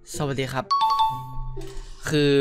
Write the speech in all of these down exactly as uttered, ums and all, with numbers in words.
สวัสดีครับคือ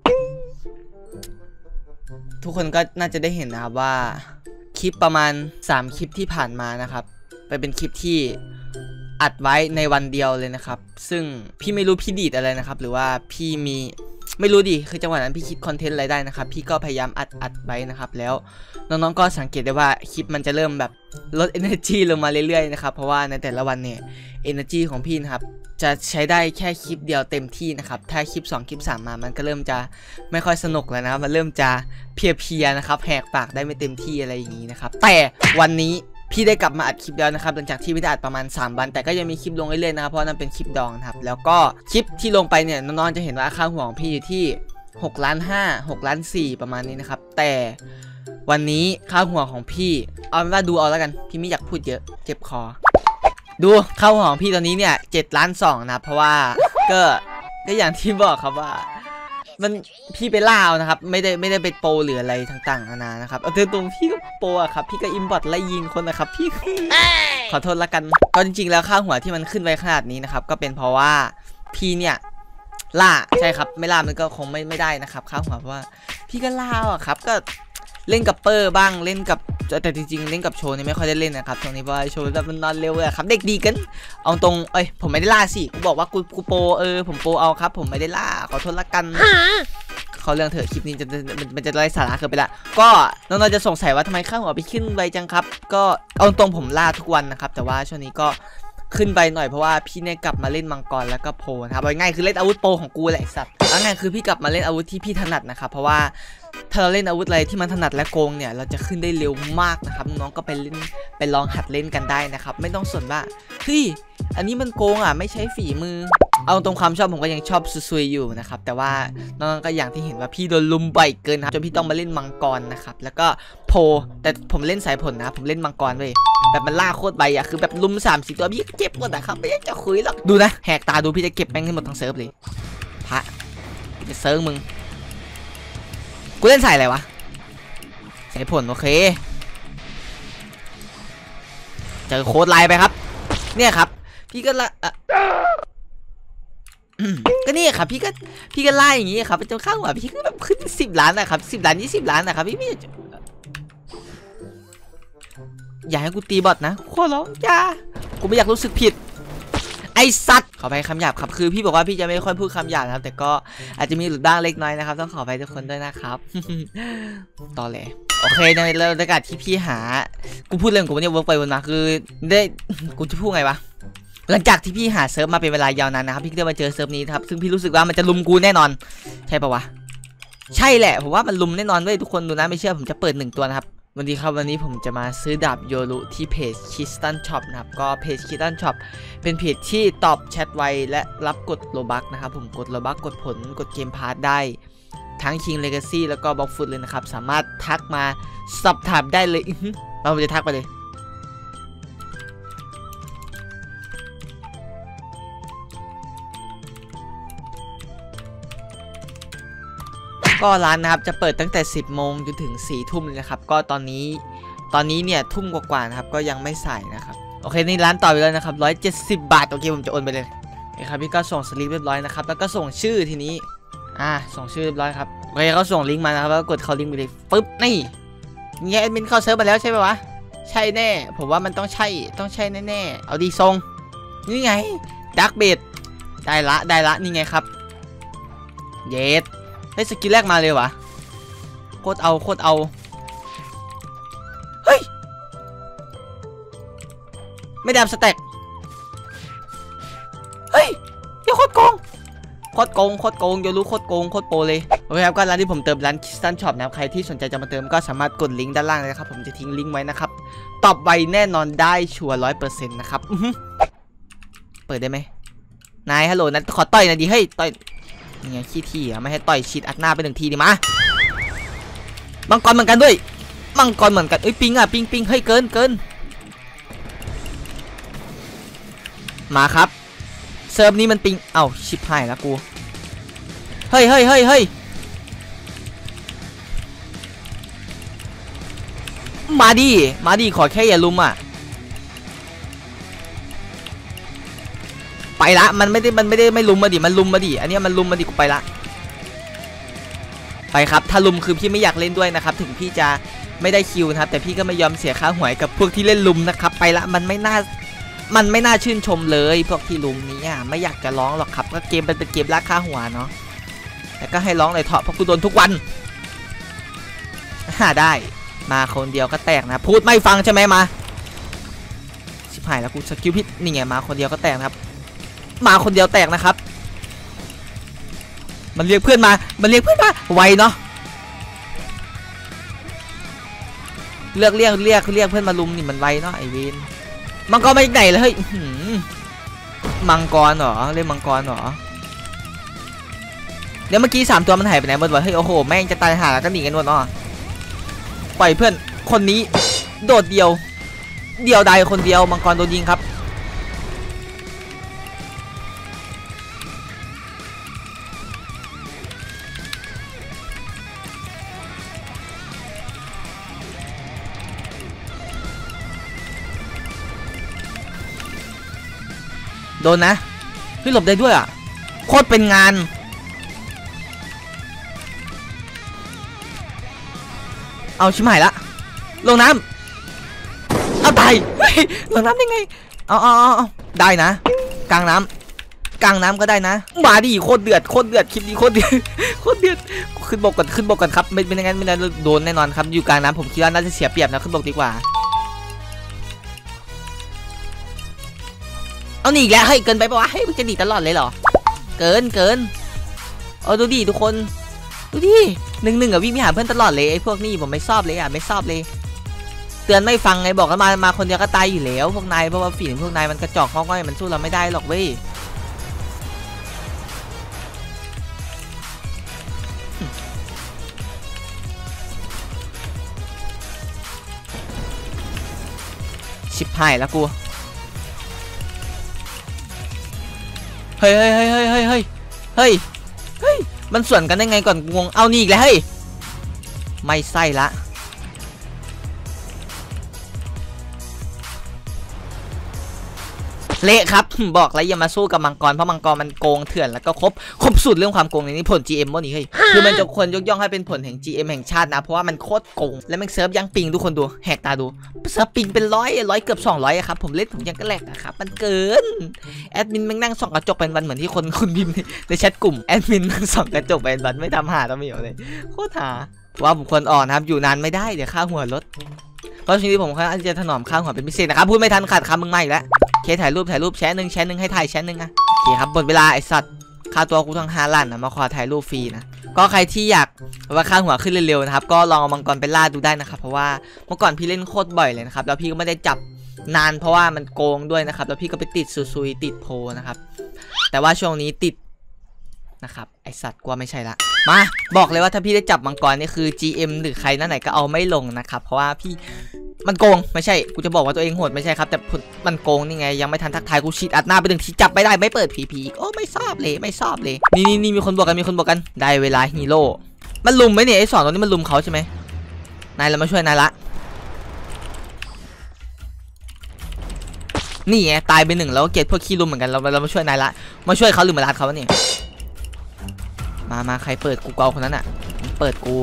ทุกคนก็น่าจะได้เห็นนะครับว่าคลิปประมาณสามคลิปที่ผ่านมานะครับไปเป็นคลิปที่อัดไว้ในวันเดียวเลยนะครับซึ่งพี่ไม่รู้พี่ดีดอะไรนะครับหรือว่าพี่มีไม่รู้ดิคือจังหวะนั้นพี่คิดคอนเทนต์อะไรได้นะครับพี่ก็พยายามอัดอัดไว้นะครับแล้วน้องๆก็สังเกตได้ว่าคลิปมันจะเริ่มแบบลด energy ลงมาเรื่อยๆนะครับเพราะว่าในแต่ละวันเนี่ย energy ของพี่นะครับจะใช้ได้แค่คลิปเดียวเต็มที่นะครับถ้าคลิปสองคลิปสามมามันก็เริ่มจะไม่ค่อยสนุกแล้วนะครับมันเริ่มจะเพียๆนะครับแหกปากได้ไม่เต็มที่อะไรอย่างนี้นะครับแต่วันนี้พี่ได้กลับมาอัดคลิปแล้วนะครับหลังจากที่ไม่ได้อัดประมาณสามวันแต่ก็ยังมีคลิปลงเรื่อยๆนะครับเพราะนั่นเป็นคลิปดองครับแล้วก็คลิปที่ลงไปเนี่ยน้องๆจะเห็นว่าค่าหัวของพี่อยู่ที่หกล้านห้า หกล้านสี่ประมาณนี้นะครับแต่วันนี้ค่าหัวของพี่เอาเป็นว่าดูเอาแล้วกันพี่ไม่อยากพูดเยอะเจ็บคอดูค่าหัวของพี่ตอนนี้เนี่ยเจ็ดล้านสองนะเพราะว่าก็ก็อย่างที่บอกครับว่ามันพี่ไปล่านะครับไม่ได้ไม่ได้ไปโปรหรืออะไรต่างๆนานานะครับเอาตรงๆพี่ก็โปรอะครับพี่ก็อิมพอร์ตไล่ยิงคนนะครับพี่ ขอโทษละกันก็จริงๆแล้วค่าหัวที่มันขึ้นไว้ขนาดนี้นะครับก็เป็นเพราะว่าพี่เนี่ยล่าใช่ครับไม่ล่ามันก็คงไม่ไม่ได้นะครับค่าหัวเพราะว่าพี่ก็ล่าอะครับก็เล่นกับเปอร์บ้างเล่นกับแต่จริงๆเล่นกับโชว์นี่ไม่ค่อยได้เล่นนะครับตรงนี้เพราะว่าโชว์แบบมันนอนเร็วเลยครับเด็กดีกันเอาตรงเอ้ยผมไม่ได้ล่าสิกูบอกว่ากูกูโปรเออผมโปรเอาครับผมไม่ได้ล่าขอโทษละกันเขาเรื่องเถอะคลิปนี้จะมันจะไร้สาระเกินไปละก็น้องๆจะสงสัยว่าทำไมค่าหัวไปขึ้นไวจังครับก็เอาตรงผมล่าทุกวันนะครับแต่ว่าช่วงนี้ก็ขึ้นไปหน่อยเพราะว่าพี่เนี่ยกลับมาเล่นมังกรแล้วก็โพนะครับเอาง่ายคือเล่นอาวุธโปรของกูแหละสัตว์เอาง่ายคือพี่กลับมาเล่นอาวุธที่พี่ถนัดนะครับเพราะว่าถ้าเราเล่นอาวุธอะไรที่มันถนัดและโกงเนี่ยเราจะขึ้นได้เร็วมากนะครับน้องก็ไปเล่นไปลองหัดเล่นกันได้นะครับไม่ต้องสนว่าเฮ้ยอันนี้มันโกงอ่ะไม่ใช้ฝีมือเอาตรงความชอบผมก็ยังชอบซุยๆอยู่นะครับแต่ว่าน้องก็อย่างที่เห็นว่าพี่โดนลุมบ่อยเกินครับจนพี่ต้องมาเล่นมังกรนะครับแล้วก็โพแต่ผมเล่นสายผลนะผมเล่นมังกรเว้ยแบบมันล่าโคตรใบอ่ะคือแบบลุมสามสี่ตัวพี่เก็บหมดอะครับไม่อยากจะคุยหรอกดูนะแหกตาดูพี่จะเก็บแม่งให้หมดทั้งเซิร์ฟเลยพระจะเซิร์ฟมึงกูเล่นสายอะไรวะสายผลโอเคเจอโค้ดไลน์ไปครับเนี่ยครับพี่ก็ละก็นี่ครับพี่ก็พี่ก็ไล่อย่างงี้ครับจนข้างหัวพี่ก็แบบขึ้นสิบล้านนะครับสิบล้านยี่สิบล้านนะครับพี่ไม่อย่าให้กูตีบอทนะขอร้องอย่ากูไม่อยากรู้สึกผิดไอสัตว์ขอไปคำหยาบครับคือพี่บอกว่าพี่จะไม่ค่อยพูดคำหยาบนะครับแต่ก็อาจจะมีหลุดบ้างเล็กน้อยนะครับต้องขอไปทุกคนด้วยนะครับต่อเลยโอเคในบรรยากาศที่พี่หากูพูดเรื่องกูเนี่ยเวิร์กไปวนมาคือได้กูจะพูดไงวะหลังจากที่พี่หาเซิร์ฟมาเป็นเวลายาวนานนะครับพี่ก็ได้มาเจอเซิร์ฟนี้ครับซึ่งพี่รู้สึกว่ามันจะลุมกูแน่นอนใช่ปะวะใช่แหละผมว่ามันลุมแน่นอนเว้ยทุกคนดูนะไม่เชื่อผมจะเปิดหนึ่งตัวนะครับวันนี้ครับวันนี้ผมจะมาซื้อดาบโยรุที่เพจ Crystal Shop นะครับก็เพจ Crystal Shop เป็นเพจที่ตอบแชทไวและรับกดโลบัคนะครับผมกดโลบัคกดผลกดเกมพาร์ทได้ทั้ง King Legacy แล้วก็บล็อกฟุตเลยนะครับสามารถทักมาสอบถามได้เลยเราจะทักไปเลยก็ร้านนะครับจะเปิดตั้งแต่สิบโมงจนถึงสี่ทุ่มเลยนะครับก็ตอนนี้ตอนนี้เนี่ยทุ่มกว่าๆนะครับก็ยังไม่ใส่นะครับโอเคนี่ร้านต่อไปแล้วนะครับร้อยเจ็ดสิบบาทโอเคผมจะโอนไปเลยโอเคครับพี่ก็ส่งสลิปเรียบร้อยนะครับแล้วก็ส่งชื่อทีนี้อ่าส่งชื่อเรียบร้อยครับโอเคเขาส่งลิงก์มานะครับแล้วกดเข้าลิงก์ไปเลยปึ๊บนี่เนี่ยแอดมินเข้าเซิร์ฟมาแล้วใช่ไหมวะใช่แน่ผมว่ามันต้องใช่ต้องใช่แน่ๆเอาดีทรงนี่ไงดักเบดได้ละได้ละนี่ไงครับเยสได้สกิลแรกมาเลยวะโคตรเอาโคตรเอาเฮ้ยไม่ดามสแต็กเฮ้ยยังโคตรโกงโคตรโกงโคตรโกงโยรู้โคตรโกงโคตรโปรเลยโอเคครับก็ร้านที่ผมเติมร้าน Crystal Shop นะครับใครที่สนใจจะมาเติมก็สามารถกดลิงก์ด้านล่างเลยนะครับผมจะทิ้งลิงก์ไว้นะครับตอบไวแน่นอนได้ชัวร์ร้อยเปอร์เซ็นต์นะครับเปิดได้ไหมนายฮัลโหลนัทขอต่อยหน่อยดิเฮ้ยต่อยยังไงขี้ที่อ่ะไม่ให้ต่อยชิดอัดหน้าไปหนึ่งทีดิมามังกรเหมือนกันด้วยมังกรเหมือนกันเอ้ยปิงอ่ะปิงปิงเฮ้ยเกินเกินมาครับเซิร์ฟนี้มันปิงเอ้าชิบหายแล้วกูเฮ้ยเฮ้ยเฮ้ยเฮ้ยมาดิ มาดิ ขอแค่อย่าลุมอ่ะไปละมันไม่ได้มันไม่ได้ไม่ลุมมาดิมันลุมมาดิอันนี้มันลุมมาดิกูไปละไปครับถ้าลุมคือพี่ไม่อยากเล่นด้วยนะครับถึงพี่จะไม่ได้คิวนะครับแต่พี่ก็ไม่ยอมเสียค่าหวยกับพวกที่เล่นลุมนะครับไปละมันไม่น่ามันไม่น่าชื่นชมเลยพวกที่ลุมนี้ไม่อยากจะร้องหรอกครับก็เกมเป็นเกมราคาหัวเนาะแต่ก็ให้ร้องเลยเถอะเพราะกูโดนทุกวันหาได้มาคนเดียวก็แตกนะพูดไม่ฟังใช่ไหมมาชิบหายแล้วกูสกิลพิษนี่ไงมาคนเดียวก็แตกนะครับมาคนเดียวแตกนะครับมันเรียกเพื่อนมามันเรียกเพื่อนมาไวเนาะเลือกเรียกเรียกเรียกเพื่อนมาลุมนี่มันไวเนาะไอเวนมังกรมาอีกไหนเลยเฮ้ยมังกรเหรอเล่นมังกรเหรอเดี๋ยวเมื่อกี้สามตัวมันหายไปไหนหมดวะเฮ้ยโอ้โหแม่งจะตายหาแล้วก็หนีกันหมดเนาะปล่อยเพื่อนคนนี้โดดเดียวเดียวใดคนเดียวมังกรโดนยิงครับโดนนะเฮ้ยหลบได้ด้วยอ่ะโคตรเป็นงานเอาชิมหายละลงน้ำเอาตายเฮ้ยลงน้ำได้ไงเอาเอาเอาได้นะกลางน้ำกลางน้ำก็ได้นะมาดิโคตรเดือดโคตรเดือดคลิปนี้โคตรเดือดโคตรเดือดขึ้นบกก่อนขึ้นบกก่อนครับไม่เป็นยังไงไม่ได้โดนแน่นอนครับอยู่กลางน้ำผมคิดว่าน่าจะเสียเปรียบนะขึ้นบกดีกว่าเอาหนีอีกแล้วเฮ้ยเกินไปปะวะเฮ้ยมึงจะหนีตลอดเลยเหรอเกินเกินเอาดูดิทุกคนดูดิหนึ่งหนึ่งอะวิ่งไปหาเพื่อนตลอดเลยไอ้พวกนี้ผมไม่ชอบเลยอะไม่ชอบเลยเตือนไม่ฟังไงบอกกันมามาคนเดียวก็ตายอยู่แล้วพวกนายเพราะว่าฝีพวกนายมันกระจอกง้อยมันสู้เราไม่ได้หรอกเว้ยชิบหายแล้วกูเฮ้ยเฮ้ยเฮ้ยเฮ้ยเฮ้ยเฮ้ยเฮ้ยเฮ้ยมันส่วนกันได้ไงก่อนงงเอานี่อีกแล้วเฮ้ยไม่ใช่ละเละครับบอกแล้วอย่ามาสู้กับมังกรเพราะมังกรมันโกงเถื่อนแล้วก็ครบครบสุดเรื่องความโกงในนี้ผล จี เอ็ม พวกนี้เฮ้ยคือมันจะควรยกย่องให้เป็นผลแห่ง จี เอ็ม แห่งชาตินะเพราะว่ามันโคตรโกงและมันเซิร์ฟยังปิงทุกคนดูแหกตาดูเซิร์ฟปิงเป็นร้อยร้อยเกือบสองร้อยอะครับผมเล่นผมยังก็แหลกนะครับมันเกินแอดมินแม่งนั่งส่องกระจกเป็นวันเหมือนที่คนคุณพิมพ์ในแชทกลุ่มแอดมินนั่งส่องกระจกเป็นวันไม่ทำหาตัวเหมียวเลยโคตรหาว่าผมควรอ่อนนะครับอยู่นานไม่ได้เดี๋ยวค่าหัวลดเพราะชีวิตผมค่อนข้างจะถนอมค่าหัวเป็นพิเศษนะครับพูดไม่ทันขาดคำมึงมาอีกแล้วเคถ่ายรูปถ่ายรูปแชร์หนึ่งแชร์หนึ่งให้ถ่ายแชร์หนึ่งอะโอเคครับหมดเวลาไอสัตว์ค่าตัวกูทั้งห้าล้านนะมาขอถ่ายรูปฟรีนะก็ใครที่อยากว่าค่าหัวขึ้นเร็วๆนะครับก็ลองเอามังกรไปล่าดูได้นะครับเพราะว่าเมื่อก่อนพี่เล่นโคตรบ่อยเลยนะครับแล้วพี่ก็ไม่ได้จับนานเพราะว่ามันโกงด้วยนะครับแล้วพี่ก็ไปติดซุยๆติดโพนะครับแต่ว่าช่วงนี้ติดนะครับไอสัตว์กลัวไม่ใช่ละมาบอกเลยว่าถ้าพี่ได้จับมังกรนี่คือ จี เอ็ม หรือใครนั่นไหนก็เอาไม่ลงนะครับเพราะว่าพี่มันโกงไม่ใช่กูจะบอกว่าตัวเองโหดไม่ใช่ครับแต่มันโกงนี่ไงยังไม่ทันทักทายกูฉีดอัดหน้าไปถึงที่จับไม่ได้ไม่เปิดพีพีโอ้ไม่ชอบเลยไม่ชอบเลยนี่นี่นี่มีคนบอกกันมีคนบอกกันได้เวลาฮีโร่มันลุมไหมเนี่ยไอ้สองตัวนี้มันลุมเขาใช่ไหมนายเรามาช่วยนายละนี่ไงตายไปหนึ่งแล้วเกตพวกขี้ลุมเหมือนกันเราเรามาช่วยนายละมาช่วยเขาหรือมาลัดเขาเนี่ยมามาใครเปิดกูเกาคนนั้นอ่ะเปิดกู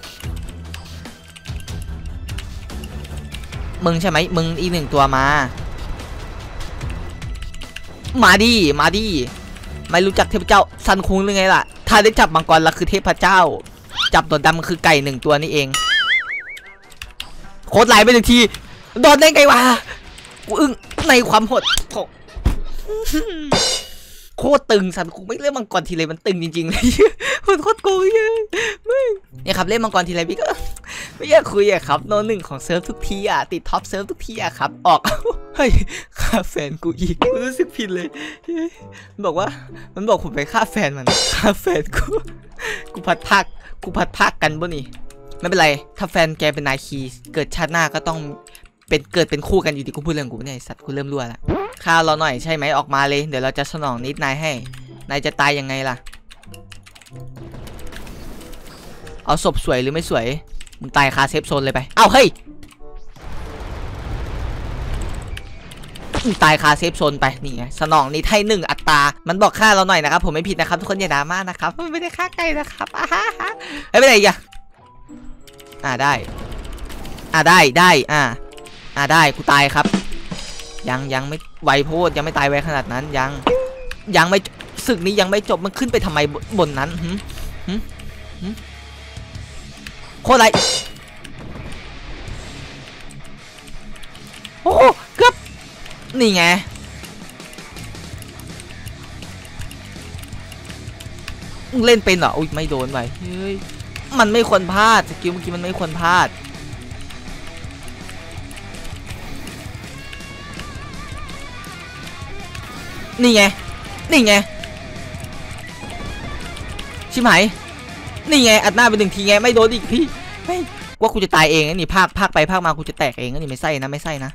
มึงใช่ไหมมึงอีกหนึ่งตัวมามาดิมาดิไม่รู้จักเทพเจ้าซันคุงหรือไงล่ะถ้าได้จับมังกรละคือเทพเจ้าจับตัวดำคือไก่หนึ่งตัวนี่เองโคตรไหลไปหนึ่งทีโดนได้ไงวะกูอึ้งในความโหดโคตรตึงสันคุงไม่เล่นมังกรทีไรมันตึงจริงๆเลยมันโคตรโกงเลยเนี่ยครับเล่นมังกรทีไรพี่ก็ไม่อยากคุยอะครับโนหนึ่งของเซิร์ฟทุกทีอะติดท็อปเซิร์ฟทุกทีอะครับออกเฮ้ยฆ่าแฟนกูอีกกูรู้สึกผิดเลยมันบอกว่ามันบอกผมไปฆ่าแฟนมันฆ่าแฟนกูกูพัดพักกูพัดพักกันบ่นี่ไม่เป็นไรถ้าแฟนแกเป็นนายคีเกิดชาติหน้าก็ต้องเป็นเกิดเป็นคู่กันอยู่ดีกูพูดเรื่องกูเนี่ยสัตว์กูเริ่มรั่วแล้วฆ่าเราหน่อยใช่ไหมออกมาเลยเดี๋ยวเราจะสนองนิดนายให้นายจะตายยังไงล่ะเอาศพสวยหรือไม่สวยมึงตายคาเซฟโซนเลยไปเอาเฮ้ยตายคาเซฟโซนไปนี่ไงสนองนี่ไทยหนึ่งอัตรามันบอกฆ่าเราหน่อยนะครับผมไม่ผิดนะครับทุกคนอย่าดราม่านะครับไม่ได้ฆ่าไก่นะครับอ่าฮะไม่เป็นไรอีกอ่ะอ่าได้อ่าได้ได้อ่าอ่าได้กูตายครับยังยังไม่ไวโพดยังไม่ตายไวขนาดนั้นยังยังไม่ศึกนี้ยังไม่จบมันขึ้นไปทำไมบนนั้นหืมหืมหืมโคตรไรโอ้เกือบนี่ไงเล่นเป็นเหรออุ้ยไม่โดนไปเฮ้ยมันไม่ควรพลาดสกิลเมื่อกี้มันไม่ควรพลาดนี่ไงนี่ไงชิบหายนี่ไงอัดหน้าไปหนึ่งทีไงไม่โดนอีกพี่ไม่ว่ากูจะตายเองนี่ภาคภาคไปภาคมากูจะแตกเองนี่ไม่ใช่นะไม่ใช่นะ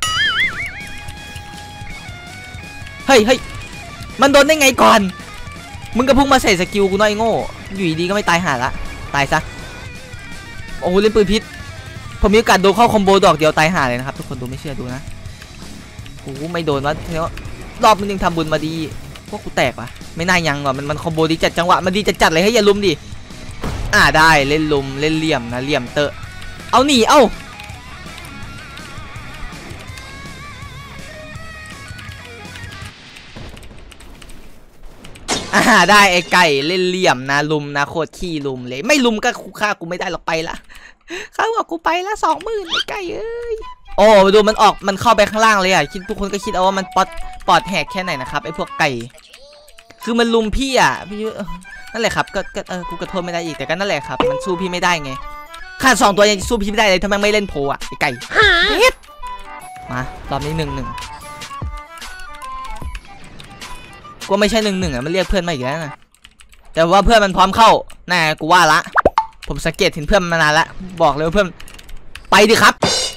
เฮ้ยเฮ้ยมันโดนได้ไงก่อนมึงก็พุ่งมาใส่สกิลกูน้อยโง่อยู่ดีก็ไม่ตายหาละตายซะโอ้โหเล่นปืนพิษผมมีโอกาสโดนเข้าคอมโบดอกเดียวตายหาเลยนะครับทุกคนดูไม่เชื่อดูนะโอ้โหไม่โดนวะเนี้ยรอบมันยังทำบุญมาดีพวกกูแตกว่ะไม่น่ายังหรอกมันมันคอมโบดีจัดจังหวะมันดีจัดจัดเลยให้อย่าลุมดิอ่าได้เล่นลุมเล่นเหลี่ยมนะเหลี่ยมเตอะเอาหนีเอาอ่าได้ไอ้ไก่เล่นเหลี่ยมนะลุมนะโคตรขี้ลุมเลยไม่ลุมก็คู่ฆ่ากูไม่ได้หรอกไปละข้าบอกกูไปละสองหมื่นไอ้ไก่เอ้ยโอ้ดูมันออกมันเข้าไปข้างล่างเลยอ่ะคิดทุกคนก็คิดเอาว่ามันปอดปอดแหกแค่ไหนนะครับไอ้พวกไก่คือมันลุมพี่อ่ะพี่นั่นแหละครับก็ก็เออกูกระโทษไม่ได้อีกแต่ก็นั่นแหละครับมันสู้พี่ไม่ได้ไงข้าสองตัวยังสู้พี่ไม่ได้เลยทำไมไม่เล่นโผล่อ่ะไอ้ไก่มารอบนี้หนึ่งหนึ่งกูไม่ใช่หนึ่งหนึ่งอ่ะมันเรียกเพื่อนมาอีกแล้วนะแต่ว่าเพื่อนมันพร้อมเข้าแน่กูว่าละผมสังเกตเห็นเพื่อนมานานละบอกเลยว่าเพื่อนไปดิครับ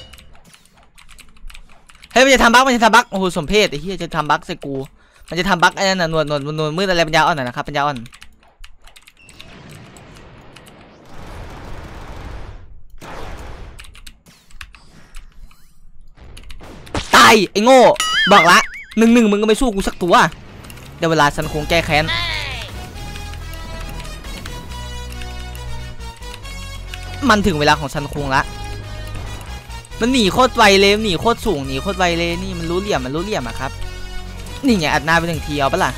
เฮ้ยมันจะทำบั๊กมันจะทำบั๊กโอ้โหสมเพศไอ้เหี้ยจะทำบั๊กใส่กูมันจะทำบั๊กไอ้นั่นน่ะหนวดหนวดหนวดมืดอะไรปัญญาอ่อนน่ะนะครับปัญญาอ่อนตายไอ้โง่บอกละหนึ่งหนึ่งมึงก็ไม่สู้กูสักตัวเดี๋ยวเวลาซันคงแก้แค้นมันถึงเวลาของซันคงละมันหนีโคตรไวเลยหนีโคตรสูงหนีโคตรไวเลยนี่มันรู้เหลี่ยมมันรู้เหลี่ยมอะครับนี่ไงอัดหน้าไปหนึ่งทีเอาปะล่ะ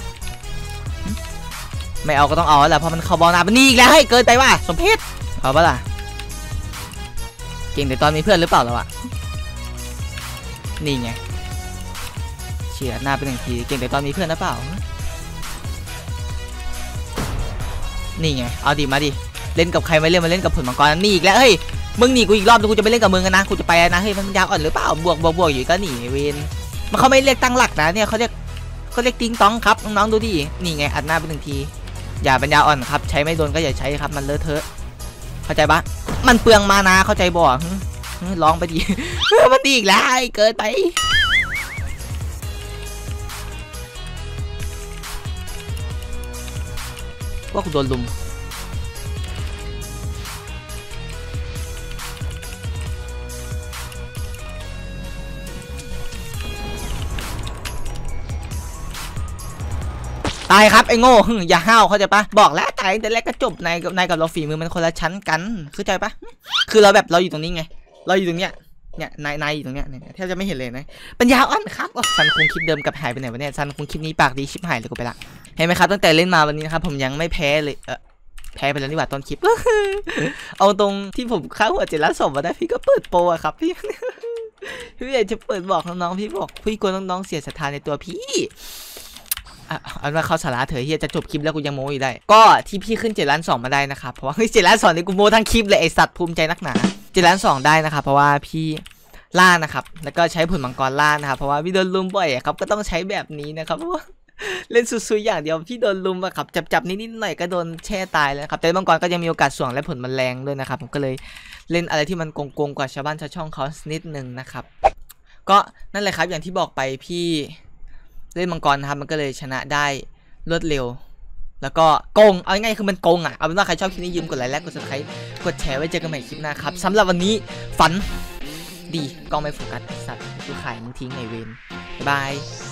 ไม่เอาก็ต้องเอาแหละเพราะมันเข้าบอลหน้ามันนี่อีกแล้วให้เกินไปว่ะสมเพชเอาปะล่ะเก่งแต่ตอนมีเพื่อนหรือเปล่าเราอะนี่ไงเฉียดหน้าไปหนึ่งทีเก่งแต่ตอนมีเพื่อนหรือเปล่านี่ไงเอาดิมาดิเล่นกับใครไม่เล่นมาเล่นกับผลมังกรนี่อีกแล้วเฮ้ยมึงหนีกูอีกรอบกูจะไปเล่นกับมึงกันนะกูจะไปนะเฮ้ยมันยาวอ่อนหรือเปล่าบวกบวกบวกอยู่ก็หนีเวนมันเขาไม่เรียกตั้งหลักนะเนี่ยเขาเรียกเขาเรียกติ้งต้องครับน้องๆดูดินี่ไงอัดหน้าไปหนึ่งทีอย่าปัญญาอ่อนครับใช้ไม่โดนก็อย่าใช้ครับมันเลอะเทอะเข้าใจปะมันเปลืองมานาเข้าใจบ่ร้องไปดิมันดีอีกแล้วเกินไปว่ากูโดนลุมตายครับไอ้โง่อย่าห้าวเข้าใจปะบอกแล้วตายแต่แรกก็จบนายกับนายกับเราฝีมือมันคนละชั้นกันเข้าใจปะคือเราแบบเราอยู่ตรงนี้ไงเราอยู่ตรงเนี้ยเนี่ยนายนายอยู่ตรงเนี้ยเนี่ยแทบจะไม่เห็นเลยนะปัญญาอ่อนครับซันคงคลิปเดิมกับหายไปไหนวะเนี่ยซันคงคลิปนี้ปากดีชิบหายเลยกูไปละเห็นไหมครับตั้งแต่เล่นมาวันนี้นะครับผมยังไม่แพ้เลยเออแพ้ไปแล้วนี่หว่าต้นคลิปเอาตรงที่ผมฆ่าหัวเจริญสมมาได้พี่ก็เปิดโปรอะครับพี่พี่อยากจะเปิดบอกน้องๆพี่บอกพี่กลัวน้องๆเสียศรัทธาในตัวพี่เอาว่าเขาสาระเถอะเฮียจะจบคลิปแล้วกูยังโม้อยู่ได้ก็ที่พี่ขึ้นเจ็ดล้านสองมาได้นะครับเพราะว่าเฮ้ยเจ็ดล้านสองนี่กูโม้ทั้งคลิปเลยไอสัตว์ภูมิใจนักหนาเจ็ดล้านสองได้นะครับเพราะว่าพี่ล่านะครับแล้วก็ใช้ผลมังกรล่านะครับเพราะว่าพี่โดนลุมบ่อยครับก็ต้องใช้แบบนี้นะครับเพราะว่าเล่นซุยๆอย่างเดียวพี่โดนลุมอะครับจับๆนิดๆหน่อยก็โดนแช่ตายแล้วครับแต่มังกรก็ยังมีโอกาสส่วงและผลมันแรงด้วยนะครับผมก็เลยเล่นอะไรที่มันโกงๆกว่าชาวบ้านชาวช่องเขานิดนึงนะครับก็นั่นแหละครับอย่างที่บอกไปพี่เล่นมังกรนะครับมันก็เลยชนะได้รวดเร็วแล้วก็โกงเอาง่ายๆคือมันโกงอ่ะเอาเป็นว่าใครชอบคลิปนี้ยืมกดไลค์และกดซับสไครป์กดแชร์ไว้เจอกันใหม่คลิปหน้าครับสำหรับวันนี้ฝันดีกล้องไม่โฟกัสสัตว์กูขายมึงทิ้งไงเวนบาย